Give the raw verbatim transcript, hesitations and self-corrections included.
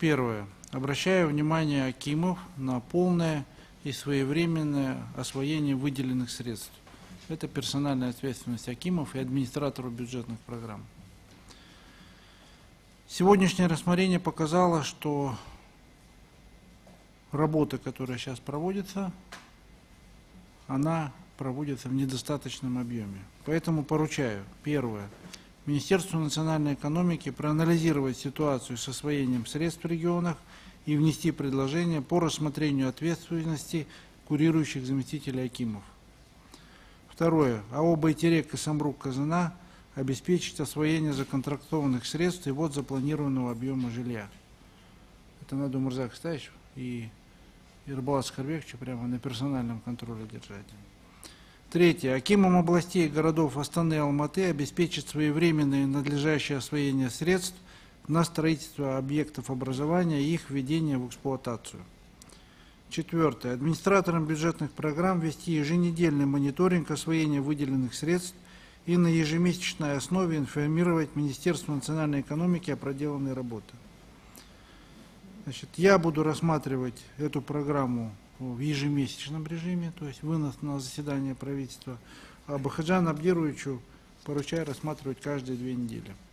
первое. Обращаю внимание акимов на полное и своевременное освоение выделенных средств. Это персональная ответственность акимов и администраторов бюджетных программ. Сегодняшнее рассмотрение показало, что работа, которая сейчас проводится, она проводится в недостаточном объеме. Поэтому поручаю, первое, Министерству национальной экономики проанализировать ситуацию с освоением средств в регионах и внести предложения по рассмотрению ответственности курирующих заместителей акимов. Второе. АО «Байтерек» и Самрук-Казана обеспечить освоение законтрактованных средств и ввод запланированного объема жилья. Это надо Умурзаку Кыстаевичу и Ирбалату Скарбековичу прямо на персональном контроле держать. Третье. Акимам областей и городов Астаны и Алматы обеспечить своевременное и надлежащее освоение средств на строительство объектов образования и их введение в эксплуатацию. Четвертое. Администраторам бюджетных программ вести еженедельный мониторинг освоения выделенных средств и на ежемесячной основе информировать Министерство национальной экономики о проделанной работе. Значит, я буду рассматривать эту программу в ежемесячном режиме, то есть вынос на заседание правительства, а Бахаджану Абдировичу поручаю рассматривать каждые две недели.